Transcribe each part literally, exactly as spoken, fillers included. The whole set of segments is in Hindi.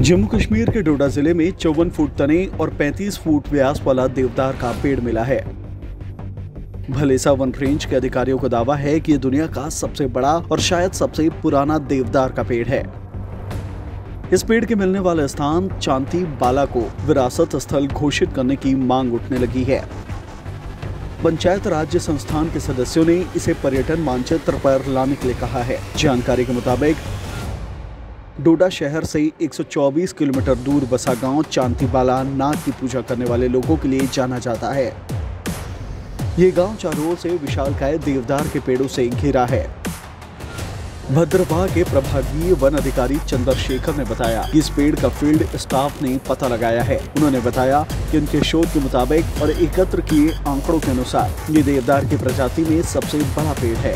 जम्मू कश्मीर के डोडा जिले में चौवन फुट तने और पैंतीस फुट व्यास वाला देवदार का पेड़ मिला है। भलेसा वन रेंज के अधिकारियों का दावा है कि यह दुनिया का सबसे बड़ा और शायद सबसे पुराना देवदार का पेड़ है। इस पेड़ के मिलने वाले स्थान चांती बाला को विरासत स्थल घोषित करने की मांग उठने लगी है। पंचायत राज्य संस्थान के सदस्यों ने इसे पर्यटन मानचित्र पर लाने के लिए कहा है। जानकारी के मुताबिक डोडा शहर से एक सौ चौबीस किलोमीटर दूर बसा गांव चांतीबाला नाग की पूजा करने वाले लोगों के लिए जाना जाता है। ये गांव चारों ओर से विशालकाय देवदार के पेड़ों से घिरा है। भद्रवाह के प्रभागीय वन अधिकारी चंद्रशेखर ने बताया कि इस पेड़ का फील्ड स्टाफ ने पता लगाया है। उन्होंने बताया कि उनके शोध के मुताबिक और एकत्र किए आंकड़ों के अनुसार ये देवदार की प्रजाति में सबसे बड़ा पेड़ है।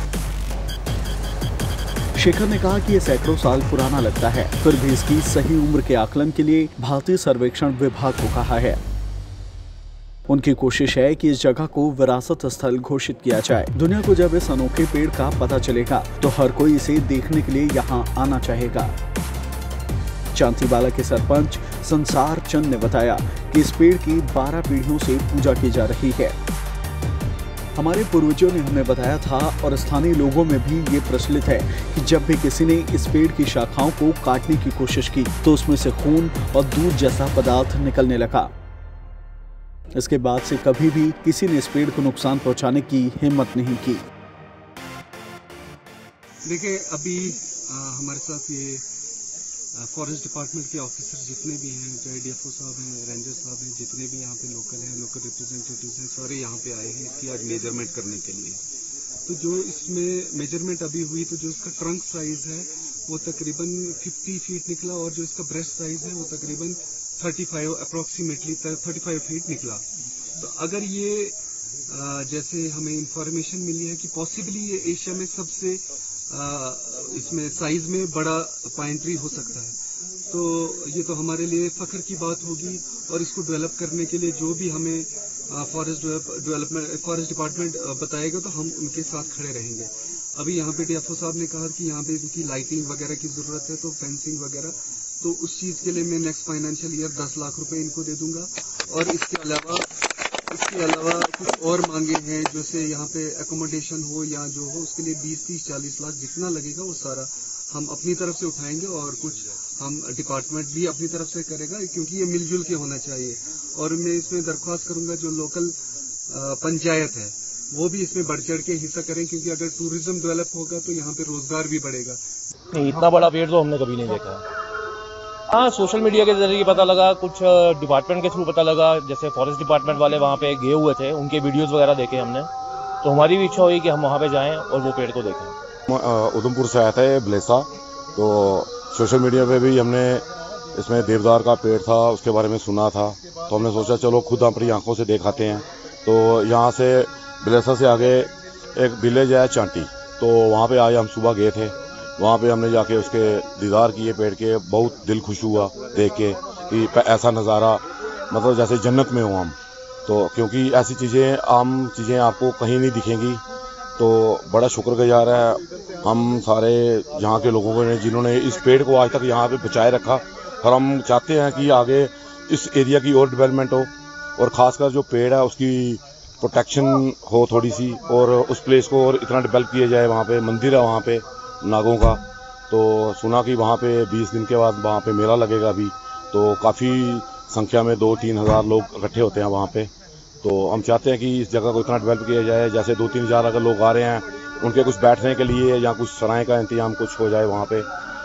शेखर ने कहा कि यह सैकड़ों साल पुराना लगता है, फिर भी इसकी सही उम्र के आकलन के लिए भारतीय सर्वेक्षण विभाग को कहा है। उनकी कोशिश है कि इस जगह को विरासत स्थल घोषित किया जाए। दुनिया को जब इस अनोखे पेड़ का पता चलेगा तो हर कोई इसे देखने के लिए यहाँ आना चाहेगा। चांतीबाला के सरपंच संसार चंद ने बताया कि इस पेड़ की बारह पीढ़ियों से पूजा की जा रही है। हमारे पूर्वजों ने हमें बताया था और स्थानीय लोगों में भी ये प्रचलित है कि जब भी किसी ने इस पेड़ की शाखाओं को काटने की कोशिश की तो उसमें से खून और दूध जैसा पदार्थ निकलने लगा। इसके बाद से कभी भी किसी ने इस पेड़ को नुकसान पहुंचाने की हिम्मत नहीं की। देखिए, अभी आ, हमारे साथ ये फॉरेस्ट डिपार्टमेंट के ऑफिसर जितने भी हैं, चाहे डीएफओ साहब हैं, रेंजर साहब हैं, जितने भी यहाँ पे लोकल हैं, लोकल रिप्रेजेंटेटिव्स हैं, सारे यहाँ पे आए हैं इसकी आज मेजरमेंट करने के लिए। तो जो इसमें मेजरमेंट अभी हुई तो जो इसका ट्रंक साइज है वो तकरीबन पचास फीट निकला और जो इसका ब्रेस्ट साइज है वो तकरीबन पैंतीस अप्रोक्सीमेटली पैंतीस फीट निकला। तो अगर ये आ, जैसे हमें इंफॉर्मेशन मिली है कि पॉसिबली ये एशिया में सबसे आ, इसमें साइज में बड़ा पाइन ट्री हो सकता है, तो ये तो हमारे लिए फख्र की बात होगी। और इसको डेवलप करने के लिए जो भी हमें फॉरेस्ट डेवलपमेंट फॉरेस्ट डिपार्टमेंट बताएगा तो हम उनके साथ खड़े रहेंगे। अभी यहाँ पे डीएफओ साहब ने कहा कि यहाँ पे इनकी लाइटिंग वगैरह की जरूरत है, तो फेंसिंग वगैरह, तो उस चीज के लिए मैं नेक्स्ट फाइनेंशियल ईयर दस लाख रुपए इनको दे दूंगा। और इसके अलावा इसके अलावा कुछ और मांगे हैं, जैसे यहाँ पे एकोमोडेशन हो या जो हो, उसके लिए बीस तीस चालीस लाख जितना लगेगा वो सारा हम अपनी तरफ से उठाएंगे और कुछ हम डिपार्टमेंट भी अपनी तरफ से करेगा, क्योंकि ये मिलजुल के होना चाहिए। और मैं इसमें दरख्वास्त करूंगा जो लोकल पंचायत है वो भी इसमें बढ़ चढ़ के हिस्सा करें, क्योंकि अगर टूरिज्म डेवलप होगा तो यहाँ पे रोजगार भी बढ़ेगा। इतना बड़ा पेड़ तो हमने कभी नहीं देखा। हाँ, सोशल मीडिया के जरिए पता लगा, कुछ डिपार्टमेंट के थ्रू पता लगा, जैसे फॉरेस्ट डिपार्टमेंट वाले वहाँ पे गए हुए थे, उनके वीडियोस वगैरह देखे हमने, तो हमारी भी इच्छा हुई कि हम वहाँ पे जाएं और वो पेड़ को देखें। उधमपुर से आया था ये भलेसा, तो सोशल मीडिया पे भी हमने इसमें देवदार का पेड़ था उसके बारे में सुना था, तो हमने सोचा चलो खुद अपनी आंखों से देखाते हैं। तो यहाँ से भलेसा से आगे एक विलेज है चांटी, तो वहाँ पे आज हम सुबह गए थे। वहाँ पे हमने जाके उसके दीदार किए पेड़ के, बहुत दिल खुश हुआ देख के कि ऐसा नज़ारा मतलब जैसे जन्नत में हो हम। तो क्योंकि ऐसी चीज़ें आम चीज़ें आपको कहीं नहीं दिखेंगी, तो बड़ा शुक्रगुजार है हम सारे यहाँ के लोगों को जिन्होंने इस पेड़ को आज तक यहाँ पे बचाए रखा। और हम चाहते हैं कि आगे इस एरिया की और डेवलपमेंट हो और ख़ासकर जो पेड़ है उसकी प्रोटेक्शन हो थोड़ी सी, और उस प्लेस को और इतना डेवलप किया जाए। वहाँ पे मंदिर है वहाँ पे नागों का, तो सुना कि वहाँ पे बीस दिन के बाद वहाँ पे मेला लगेगा अभी, तो काफ़ी संख्या में दो तीन हज़ार लोग इकट्ठे होते हैं वहाँ पे। तो हम चाहते हैं कि इस जगह को इतना डेवलप किया जाए, जैसे दो तीन हज़ार अगर लोग आ रहे हैं उनके कुछ बैठने के लिए या कुछ सराय का इंतजाम कुछ हो जाए वहाँ पे।